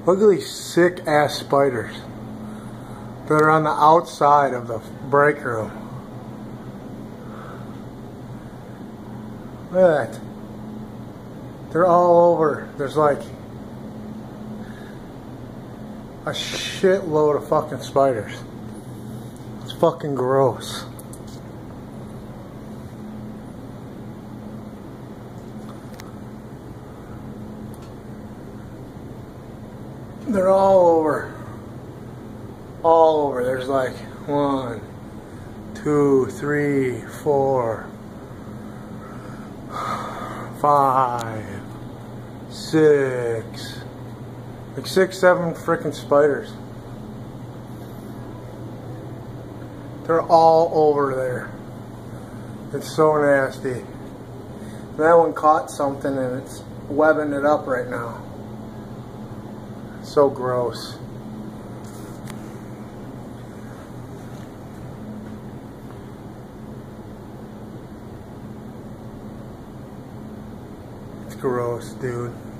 Look at these sick ass spiders that are on the outside of the break room. Look at that. They're all over. There's like a shitload of fucking spiders. It's fucking gross. They're all over. All over. There's like 1, 2, 3, 4, 5, 6. Like 6, 7 freaking spiders. They're all over there. It's so nasty. That one caught something and it's webbing it up right now. So gross. It's gross, dude.